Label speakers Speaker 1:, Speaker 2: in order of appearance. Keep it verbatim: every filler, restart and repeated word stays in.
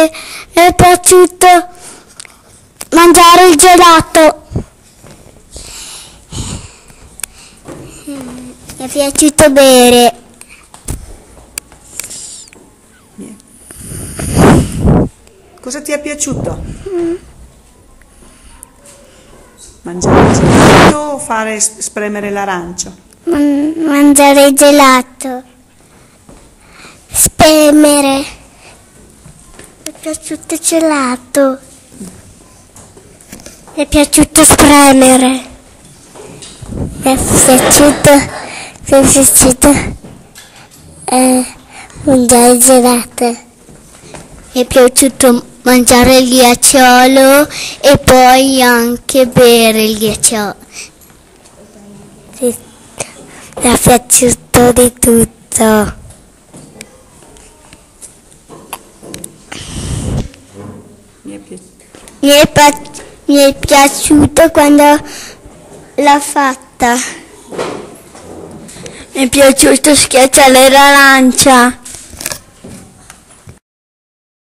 Speaker 1: mi è piaciuto mangiare il gelato. Mi è piaciuto bere.
Speaker 2: Cosa ti è piaciuto? Mm. Mangiare il gelato o fare spremere l'arancio?
Speaker 1: Man- mangiare il gelato. Spremere. Mi è piaciuto il gelato. Mi è piaciuto spremere. Mi è piaciuto, mi è piaciuto eh, mangiare il gelato. Mi è piaciuto mangiare il ghiacciolo e poi anche bere il ghiacciolo. Sì, mi è piaciuto di tutto.
Speaker 2: Mi è piaciuto.
Speaker 1: Mi è, pa- mi è piaciuto quando l'ha fatta. Mi è piaciuto schiacciare l'arancia.